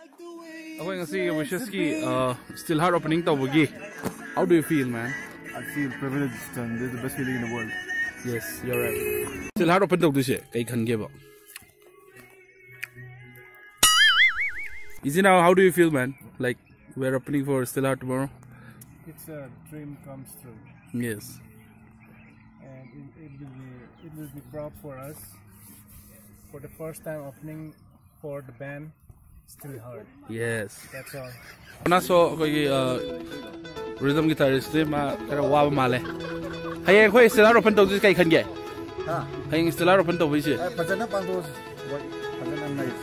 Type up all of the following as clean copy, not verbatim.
Going to see Wisheski still hard opening tawagi. How do you feel, man? I feel privileged and this is the best feeling in the world. Yes, you're right. Still hard open tawdi she. Kai khan ge ba. Easy now. How do you feel, man? Like we're opening for still hard tomorrow. It's a dream comes true. Yes. And it will be proud for us for the first time opening for the band Still Hard. Yes. That's all. Na so koi rhythm guitarist ma kara wa male. Hayeng khoi still hard open tawdi kai khan ge. Ha. Hayeng still hard open tawdi she. Pajana pangdo pajana nice.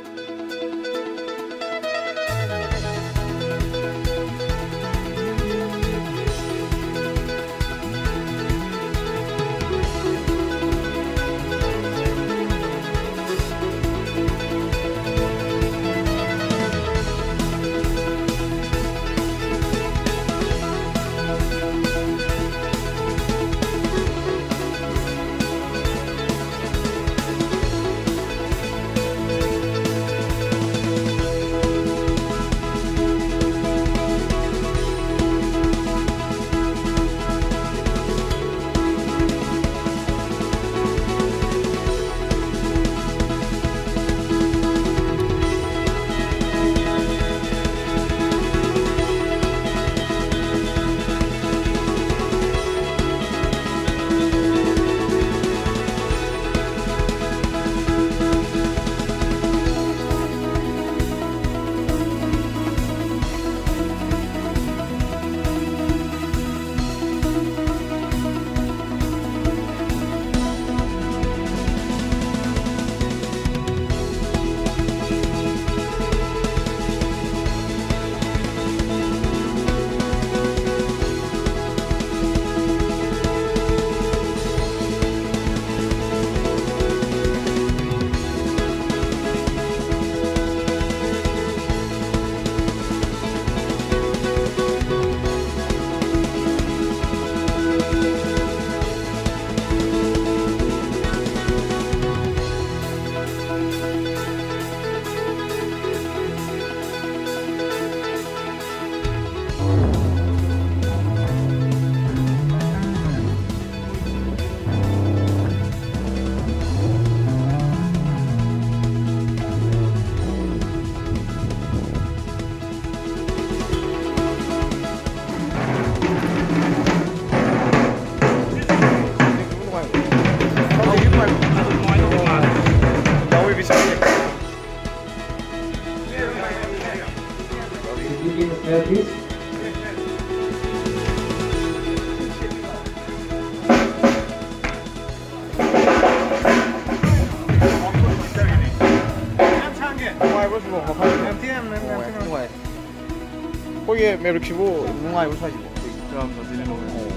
거기에 매를 키고 농아이고 사지고 그럼 더 드리는 거예요.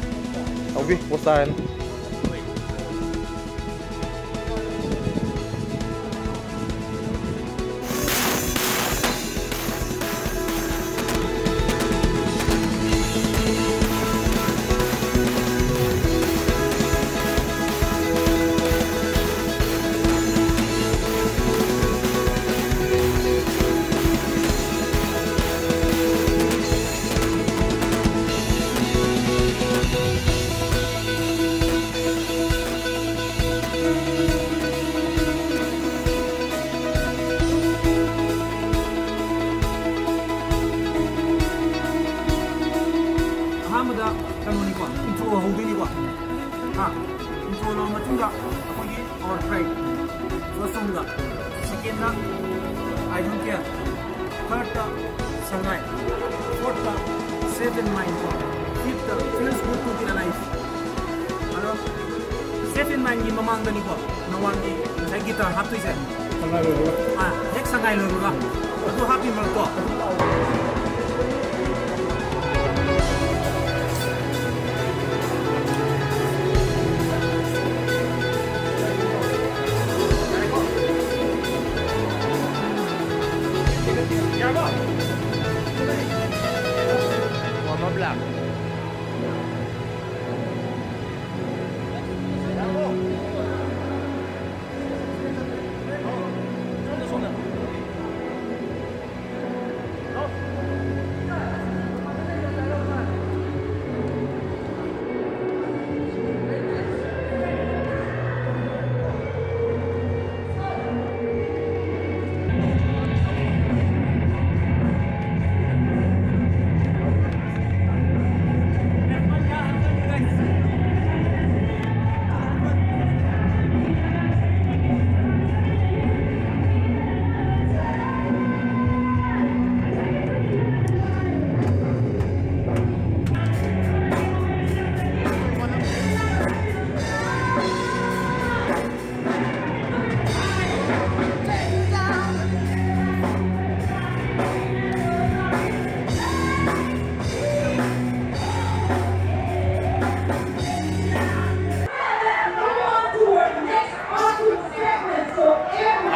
여기 보쌈. I don't care. Third, Shanghai. Fourth, safe in mind. Fifth, feels good to be alive. Safe in mind, mamang dani ko. Nawang ni sa guitar happy sa. Next Shanghai lo ra. Ado happy mal ko. Black.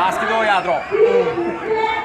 ꯒ꯭ꯂꯥꯁꯀꯤꯗꯣ ꯌꯥꯗ꯭ꯔꯣ